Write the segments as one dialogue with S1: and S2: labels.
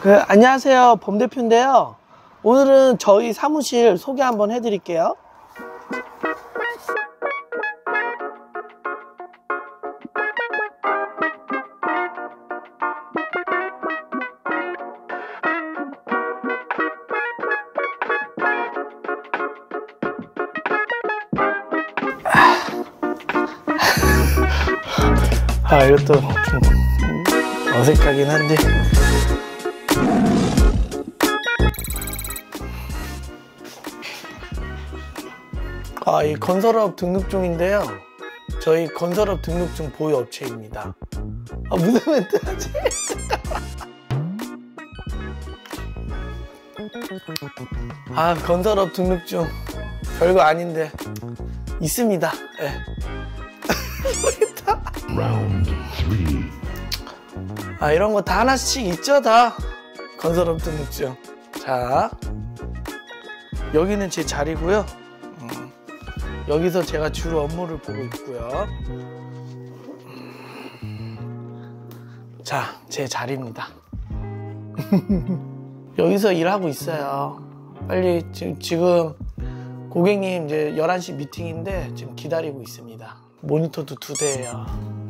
S1: 안녕하세요, 범 대표인데요. 오늘은 저희 사무실 소개 한번 해드릴게요. 이것도 좀 어색하긴 한데. 이 건설업 등록증인데요. 저희 건설업 등록증 보유 업체입니다. 무슨 멘트 하지? 건설업 등록증 별거 아닌데 있습니다. 네. 이런 거 다 하나씩 있죠, 다. 건설업 등록증. 자, 여기는 제 자리고요. 여기서 제가 주로 업무를 보고 있고요. 자, 제 자리입니다. 여기서 일하고 있어요. 빨리 지금 고객님 이제 11시 미팅인데 지금 기다리고 있습니다. 모니터도 2대예요.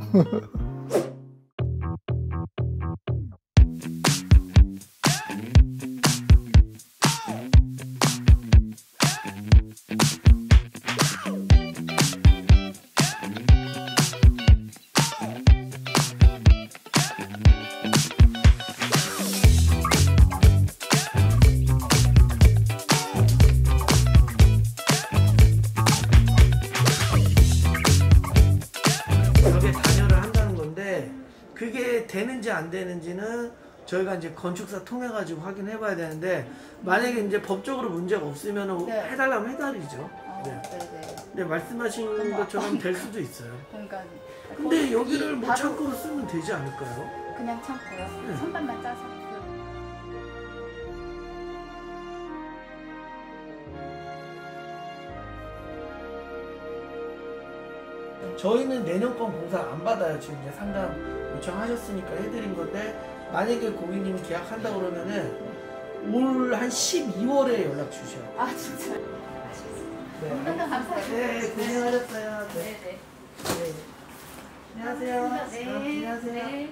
S1: 그게 되는지 안 되는지는 저희가 이제 건축사 통해 가지고 확인해 봐야 되는데, 만약에 이제 법적으로 문제가 없으면 네. 해달라면 해달이죠. 네. 네, 말씀하신 것처럼 될 수도 있어요. 그러니까 근데 여기를 뭐 창고로 쓰면 되지 않을까요?
S2: 그냥 창고요? 네. 선반만 짜서.
S1: 저희는 내년권 공사 안 받아요. 지금 이제 상담 요청하셨으니까 해드린 건데, 만약에 고객님이 계약한다고 그러면은 올 한 12월에 연락 주셔.
S2: 진짜?
S1: 네.
S2: 감사합니다.
S1: 네, 고생하셨어요. 네.
S2: 네.
S1: 네. 안녕하세요.
S2: 네.
S1: 안녕하세요.
S2: 네.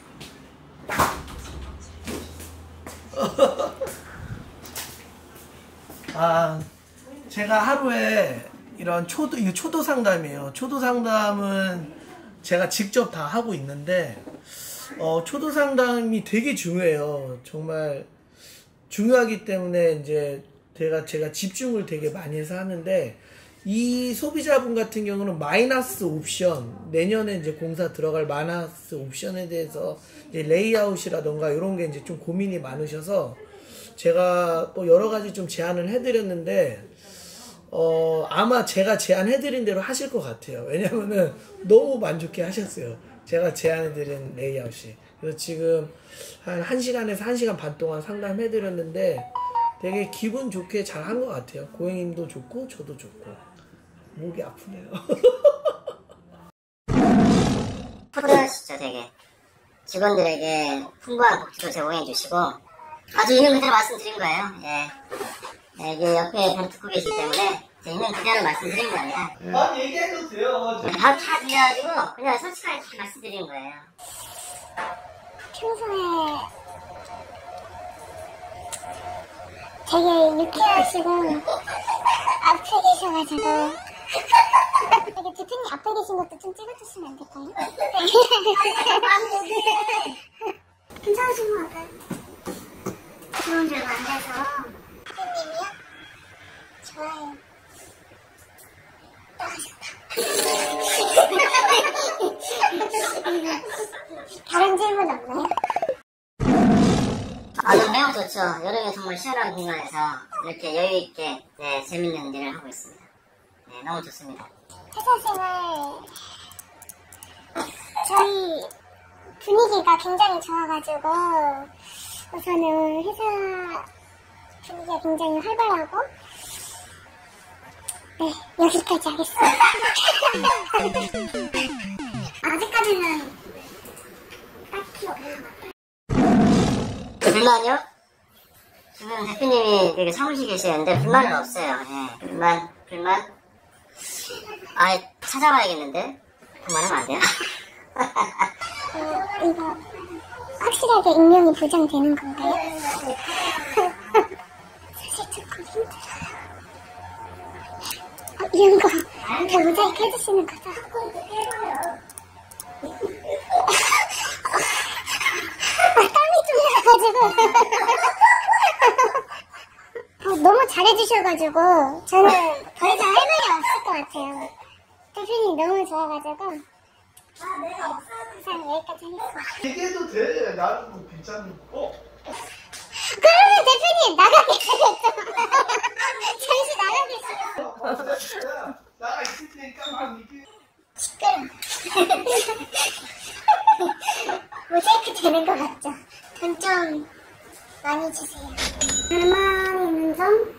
S1: 제가 하루에 이런 초도 상담이에요. 초도 상담은 제가 직접 다 하고 있는데, 초도 상담이 되게 중요해요. 정말 중요하기 때문에 이제 제가 집중을 되게 많이 해서 하는데, 이 소비자분 같은 경우는 마이너스 옵션, 내년에 이제 공사 들어갈 마이너스 옵션에 대해서 이제 레이아웃이라던가 이런 게 이제 좀 고민이 많으셔서 제가 여러 가지 좀 제안을 해드렸는데, 아마 제가 제안해드린 대로 하실 것 같아요. 왜냐면은 너무 만족해 하셨어요. 제가 제안해드린 레이아웃이. 그래서 지금 한 1시간에서 1시간 반 동안 상담해드렸는데 되게 기분 좋게 잘 한 것 같아요. 고객님도 좋고 저도 좋고. 목이 아프네요.
S3: 푸드하시죠, 되게. 직원들에게 풍부한 복지도 제공해 주시고, 아주 있는 그대로 말씀드린 거예요. 예. 네, 이게 옆에 잘 듣고 계시기 때문에 있는 그대로 말씀드린 거예요.
S1: 얘기해도 돼요.
S3: 다 들려가지고 그냥 솔직하게 다 말씀드린 거예요.
S4: 평소에 되게 유쾌하시고 앞에 계셔가지고 되게 대표님 앞에 계신 것도 좀 찍어주시면 안 될까요? 괜찮으신 것 같아요. 좋은 줄 만나서. 대표님이요? 좋아요. 다른 질문 없나요?
S3: 매우 좋죠. 여름에 정말 시원한 공간에서 이렇게 여유있게 재밌는 일을 하고 있습니다. 네, 너무 좋습니다.
S4: 회사 생활 저희 분위기가 굉장히 좋아가지고 우선은 회사 분위기가 굉장히 활발하고 네, 여기까지 하겠습니다. 아직까지는 딱히 없는 것 같아요.
S3: 불만요? 지금 대표님이 되게 사무실에 계시는데 불만은 없어요. 예. 불만? 아예 찾아봐야겠는데? 불만하면 안 돼요?
S4: 이거 확실하게 익명이 보장되는 건가요? 사실 조금 힘들어요. 이런 거 다 모자이크 해주시는 거죠? 땀이 좀 나가지고 너무 잘해주셔가지고 저는 더 이상 할 말이 없을 것 같아요. 대표님 너무 좋아가지고 항상 여기까지 하겠습니다.
S1: 얘기해도 돼. 나는 뭐 괜찮은 거.
S4: 그러면 대표님 나가 계시겠죠? 잠시 나가 계시죠?
S1: 나가 있을 테니까 막 얘기해.
S4: 시끄러워. 모자이크 되는 것 같죠? 돈 좀 많이 주세요. 불만있는 점?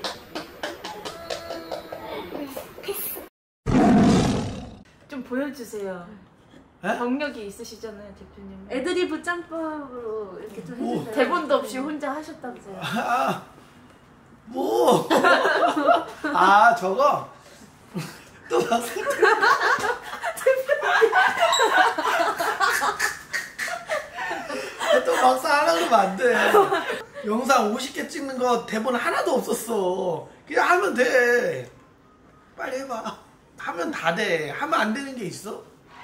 S5: 좀 보여주세요.
S1: 에?
S5: 경력이 있으시잖아요, 대표님. 애드리브 짬밥으로 이렇게 좀
S1: 뭐?
S5: 해주세요. 대본도 없이 혼자 하셨다면서요.
S1: 아, 뭐? 아, 저거? 또 막 또 막상 하려고 그러면 안 돼. 영상 50개 찍는 거 대본 하나도 없었어. 그냥 하면 돼. 빨리 해봐. 하면 다 돼. 하면 안 되는 게 있어?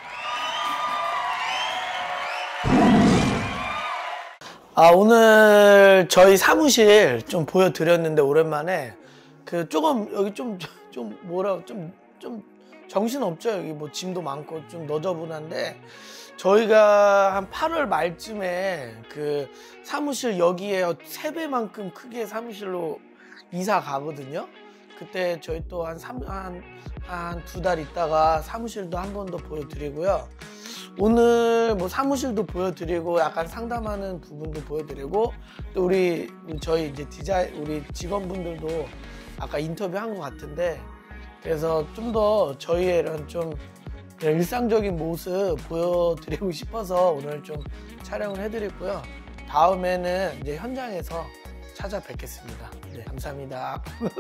S1: 아, 오늘 저희 사무실 좀 보여드렸는데 오랜만에 그 조금 여기 좀 정신없죠. 여기 뭐 짐도 많고 좀 너저분한데 저희가 한 8월 말쯤에 그 사무실 여기에 3배만큼 크게 사무실로 이사 가거든요. 그때 저희 또 한 2달 있다가 사무실도 한 번 더 보여드리고요. 오늘 뭐 사무실도 보여드리고 약간 상담하는 부분도 보여드리고 또 저희 이제 우리 직원분들도 아까 인터뷰한 것 같은데 그래서 좀 더 저희의 이런 좀 일상적인 모습 보여드리고 싶어서 오늘 좀 촬영을 해드렸고요. 다음에는 이제 현장에서 찾아뵙겠습니다. 네, 감사합니다.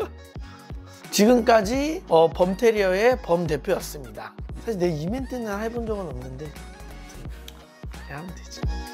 S1: 지금까지 범테리어의 범 대표였습니다. 사실 내 이벤트는 해본 적은 없는데 그냥 하면 되지.